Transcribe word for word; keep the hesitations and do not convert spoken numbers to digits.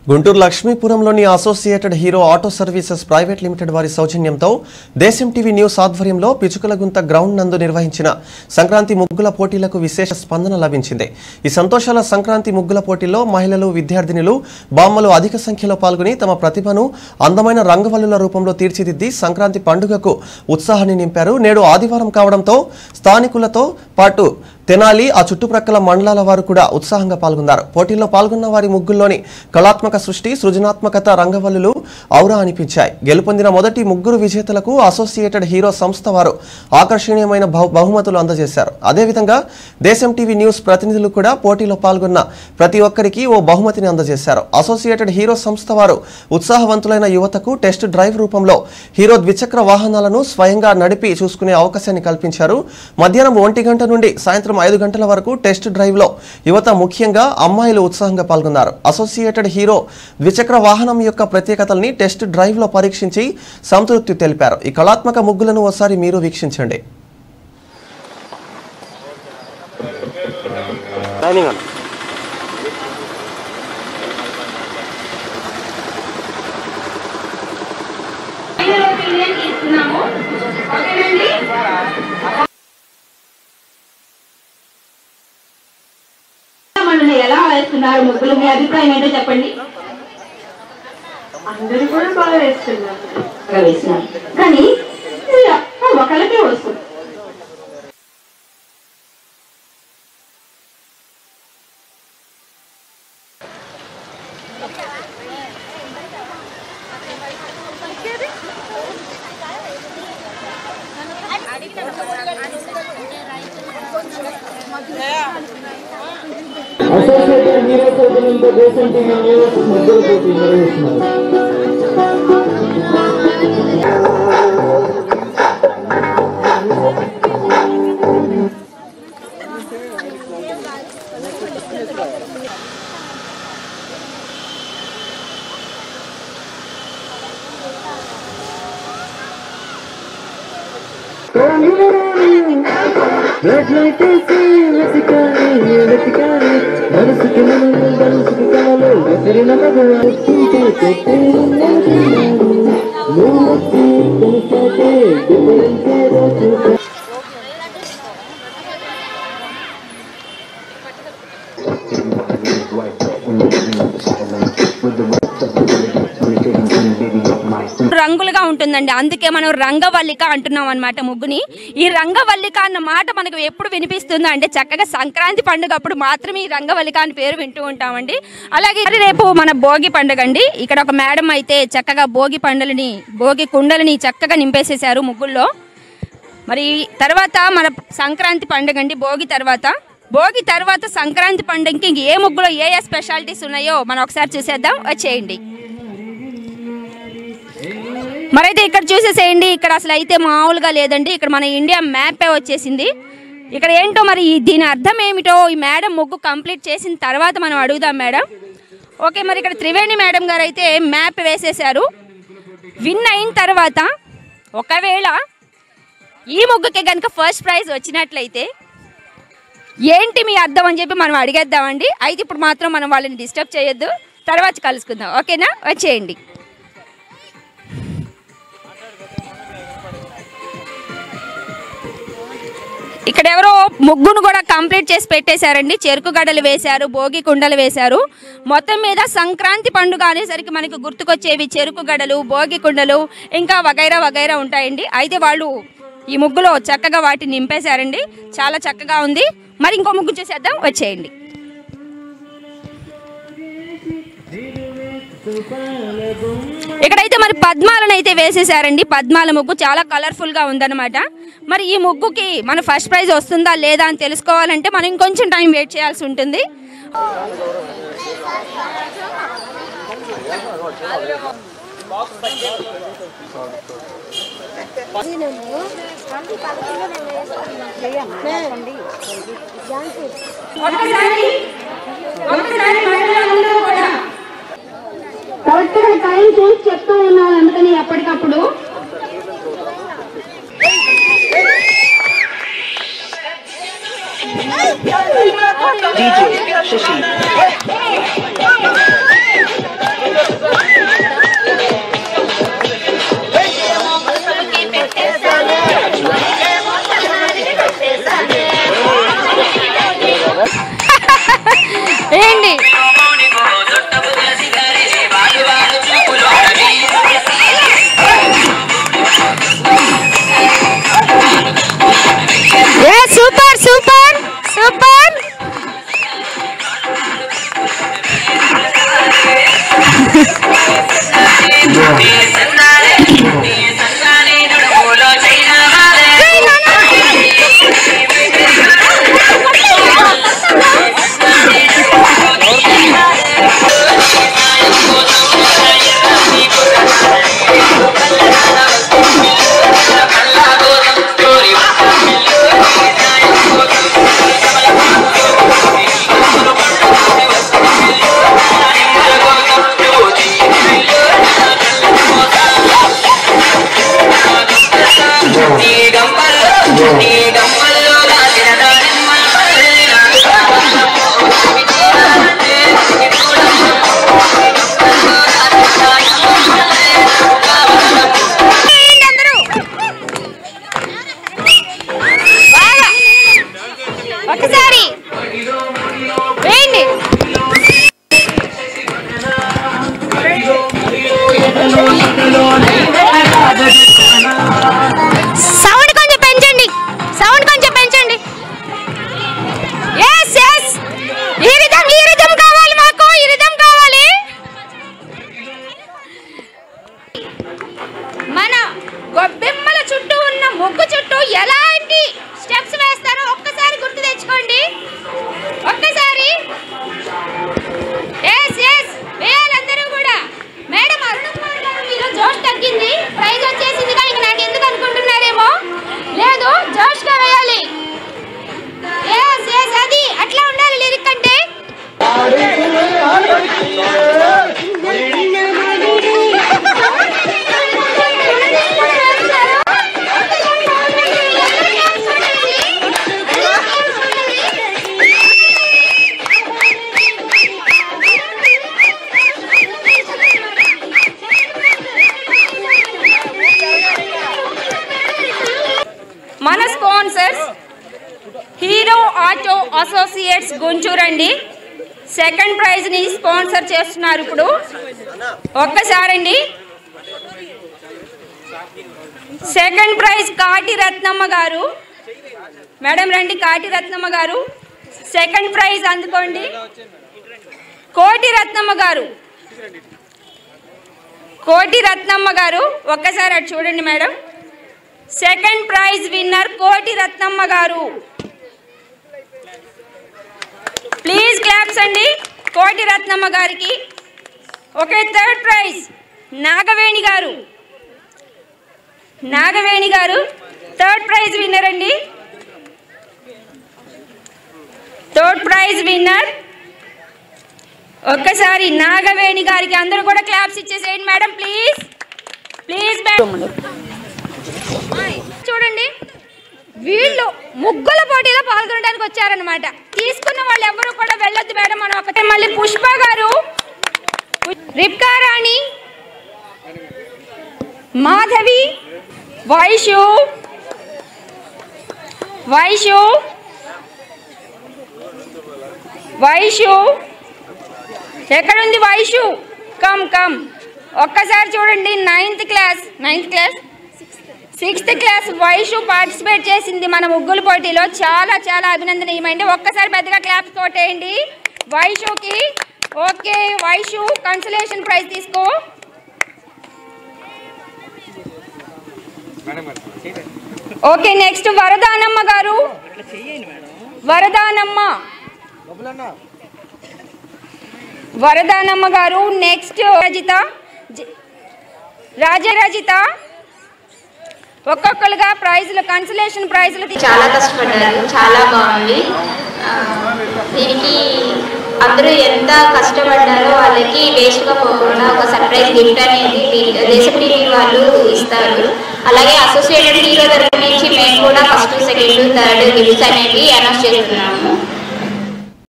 గుంటూరు లక్ష్మీపురంలోని Associated Hero Auto Services Private Limited వారి సౌజన్యంతో దేశం టీవీ న్యూస్ ఆధ్వర్యంలో పిచుకలగుంత గ్రౌండ్ నందు నిర్వహించిన సంక్రాంతి ముగ్గుల పోటీలకు విశేష స్పందన లభించింది. ఈ సంతోషాల సంక్రాంతి ముగ్గుల పోటీల్లో మహిళలు, విద్యార్థినులు, బామ్మలు అధిక సంఖ్యలో పాల్గొని తమ ప్రతిభను అందమైన రంగవల్లుల రూపంలో తీర్చిదిద్ది సంక్రాంతి పండుగకు ఉత్సాహాన్ని నింపారు. నేడు ఆదివారం కావడంతో స్థానికులతో పాటు తెనాలి ఆ చుట్టుప్రక్కల మండలాల వారు కూడా ఉత్సాహంగా పాల్గొన్నారు. పోటీల్లో పాల్గొన్న వారి ముగ్గుల్లోని కళాత్మక సృష్టి, సృజనాత్మకత రంగవల్లులు ఔరా అనిపించాయి. గెలుపొందిన మొదటి ముగ్గురు విజేతలకు అసోసియేటెడ్ హీరో సంస్థ వారు ఆకర్షణీయమైన బహుమతులు అందజేశారు. అదేవిధంగా దేశం టీవీ న్యూస్ ప్రతినిధులు కూడా పోటీలో పాల్గొన్న ప్రతి ఒక్కరికి ఓ బహుమతిని అందజేశారు. అసోసియేటెడ్ హీరో సంస్థ వారు ఉత్సాహవంతులైన యువతకు టెస్ట్ డ్రైవ్ రూపంలో హీరో ద్విచక్ర వాహనాలను స్వయంగా నడిపి చూసుకునే అవకాశాన్ని కల్పించారు. మధ్యాహ్నం ఒంటి గంట నుండి సాయంత్రం ఐదు గంటల వరకు టెస్ట్ డ్రైవ్ లో యువత, ముఖ్యంగా అమ్మాయిలు ఉత్సాహంగా పాల్గొన్నారు. అసోసియేటెడ్ హీరో ద్విచక్ర వాహనం యొక్క ప్రత్యేకతల్ని టెస్ట్ డ్రైవ్ లో పరీక్షించి సంతృప్తి తెలిపారు. ఈ కళాత్మక ముగ్గులను ఒకసారి మీరు వీక్షించండి. ఎలా వేస్తున్నారు ముగ్గులు? మీ అభిప్రాయం ఏంటో చెప్పండి. అందరూ కూడా బాగా వేస్తున్నారు వేస్తున్నారు కానీ ఒకళ్ళకే వస్తుంది. అసోసియేటెడ్ హీరో సౌజన్యంతో దేశం టీవీ న్యూస్ ముగ్గుల పోటీ నిర్వహిస్తున్నారు. మనసుకి మనసుకి కళలు ఎసరిన రంగులుగా ఉంటుందండి. అందుకే మనం రంగవల్లిక అంటున్నాం అనమాట ముగ్గుని. ఈ రంగవల్లిక అన్న మాట మనకు ఎప్పుడు వినిపిస్తుందో అంటే చక్కగా సంక్రాంతి పండుగ అప్పుడు మాత్రమే ఈ రంగవల్లిక అని పేరు వింటూ ఉంటామండి. అలాగే రేపు మన భోగి పండుగ అండి. ఇక్కడ ఒక మేడం అయితే చక్కగా భోగి పండులని భోగి కుండలని చక్కగా నింపేసేసారు ముగ్గుల్లో. మరి తర్వాత మన సంక్రాంతి పండుగ అండి. భోగి తర్వాత భోగి తర్వాత సంక్రాంతి పండుగకి ఇంక ఏ ముగ్గులో ఏ ఏ స్పెషాలిటీస్ ఉన్నాయో మనం ఒకసారి చూసేద్దాం. వచ్చేయండి. మరైతే ఇక్కడ చూసేసేయండి. ఇక్కడ అసలు అయితే మామూలుగా లేదండి. ఇక్కడ మన ఇండియా మ్యాపే వచ్చేసింది. ఇక్కడ ఏంటో మరి దీని అర్థం ఏమిటో ఈ మేడం ముగ్గు కంప్లీట్ చేసిన తర్వాత మనం అడుగుదాం మేడం. ఓకే, మరి ఇక్కడ త్రివేణి మేడం గారు అయితే మ్యాప్ వేసేసారు. విన్ అయిన తర్వాత ఒకవేళ ఈ ముగ్గుకి కనుక ఫస్ట్ ప్రైజ్ వచ్చినట్లయితే ఏంటి మీ అర్థం అని చెప్పి మనం అడిగేద్దామండి. అయితే ఇప్పుడు మాత్రం మనం వాళ్ళని డిస్టర్బ్ చేయొద్దు, తర్వాత కలుసుకుందాం. ఓకేనా? వచ్చేయండి. ఇక్కడ ఎవరో ముగ్గును కూడా కంప్లీట్ చేసి పెట్టేశారండి. చెరుకు గడలు వేశారు, భోగి కుండలు వేశారు. మొత్తం మీద సంక్రాంతి పండుగ అనేసరికి మనకు గుర్తుకొచ్చేవి చెరుకు గడలు, భోగి కుండలు, ఇంకా వగైరా వగైరా ఉంటాయండి. అయితే వాళ్ళు ఈ ముగ్గులో చక్కగా వాటిని నింపేశారండి. చాలా చక్కగా ఉంది. మరి ఇంకో ముగ్గు చూసేద్దాం. వచ్చేయండి. ఇక్కడైతే మరి పద్మాలను అయితే వేసేసారండి. పద్మాల ముగ్గు చాలా కలర్ఫుల్ గా ఉందన్నమాట. మరి ఈ ముగ్గుకి మన ఫస్ట్ ప్రైజ్ వస్తుందా లేదా అని తెలుసుకోవాలంటే మనం ఇంకొంచెం టైం వెయిట్ చేయాల్సి ఉంటుంది. కరెక్ట్ గా టైం చూసి చెప్తూ ఉన్నాను, అందుకని ఎప్పటికప్పుడు D J Shashi. Auto associates Guntur అండి సెకండ్ ప్రైజ్ ని స్పాన్సర్ చేస్తున్నారు. ఇప్పుడు ఒక్కసారండి సెకండ్ ప్రైజ్ కాటి రత్నమ్మ గారు. మేడం రండి, కాటి రత్నమ్మ గారు సెకండ్ ప్రైజ్ అందుకోండి. కోటి రత్నమ్మ గారు, కోటి రత్నమ్మ గారు ఒక్కసారి అటు చూడండి మేడం. సెకండ్ ప్రైజ్ విన్నర్ కోటి రత్నమ్మ గారు. ప్లీజ్ క్లాప్స్ అండి కోటి రత్నమ్మ గారికి. ఓకే, థర్డ్ ప్రైజ్ నాగవేణి గారు. నాగవేణి గారు థర్డ్ ప్రైజ్ విన్నర్ అండి. Third prize winner. ఒక్కసారి నాగవేణి గారికి అందరూ కూడా క్లాప్స్ ఇచ్చేసేయండి మేడం ప్లీజ్ ప్లీజ్. చూడండి, వీళ్ళు ముగ్గుల పోటీలో పాల్గొనడానికి వచ్చారనమాట. తీసుకున్న వాళ్ళు ఎవరు కూడా వెళ్ళొద్దు మేడం. మనం ఒకటే మళ్ళీ పుష్ప గారు, రిప్కా రాణి, మాధవి, వైషు వైషు వైషు ఎక్కడుంది వైషు? కమ్ కమ్ ఒక్కసారి చూడండి. Ninth class ninth class sixth class Vaishu participate చేసింది మన ముగ్గుల పోటీలో. చాలా చాలా అభినందనీయమండి. ఒక్కసారి పెద్దగా క్లాప్స్ కొట్టేయండి వైషుకి. ఓకే వైషు, కన్సలేషన్ ప్రైజ్ తీసుకో. ఓకే, నెక్స్ట్ వరదానమ్మ గారు. వరదానమ్మ వరదానమ్మ గారు నెక్స్ట్. రజిత, రాజరజిత ఒక్కొక్కరుగా ప్రైజ్లు, కన్సలేషన్ ప్రైజ్లు. చాలా కష్టపడ్డారు, చాలా బాగుంది. దీనికి అందరూ ఎంత కష్టపడ్డారో వాళ్ళకి వేస్ట్గా పోకుండా ఒక సర్ప్రైజ్ గిఫ్ట్ అనేది దేశం టీవీ వాళ్ళు ఇస్తారు. అలాగే అసోసియేటెడ్ హీరో తరఫు నుంచి మేము కూడా ఫస్ట్, సెకండ్, థర్డ్ గిఫ్ట్స్ అనేవి అనౌన్స్ చేస్తున్నాము.